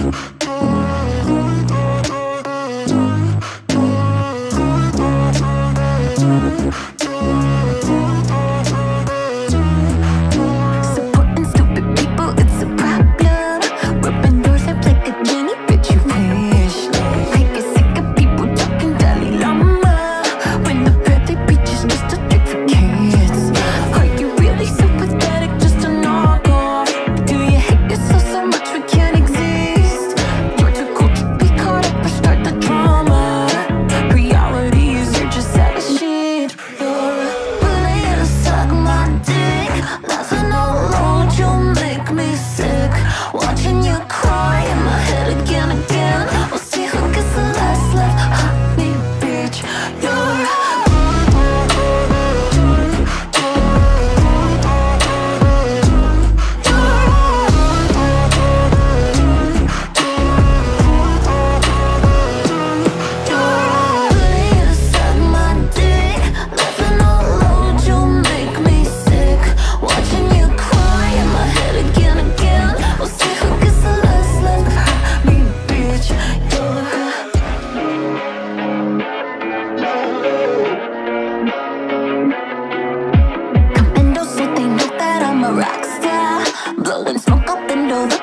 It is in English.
Supporting stupid people, it's a problem. Rubbing doors up like a genie, bitch, you wish. I get sick of people talking Dalai Lama when the birthday speech is just a trick for kids. Are you really so pathetic just to knock off? Do you hate yourself so much we can't exist? You're too cool to be caught up or start the drama. Reality is you're just sad as shit. You're willing to suck my dick, laughing out loud, you make me sick. Watching you cry in my head again. We'll see who gets the last laugh. Hot me, bitch. You're willing to suck my dick, laughing out loud, you make me sick. Watching you cry in my head again. We'll see who gets the last laugh. Hot me, bitch. You're Commando, so they know that I'm a rock star. Blowing smoke up into the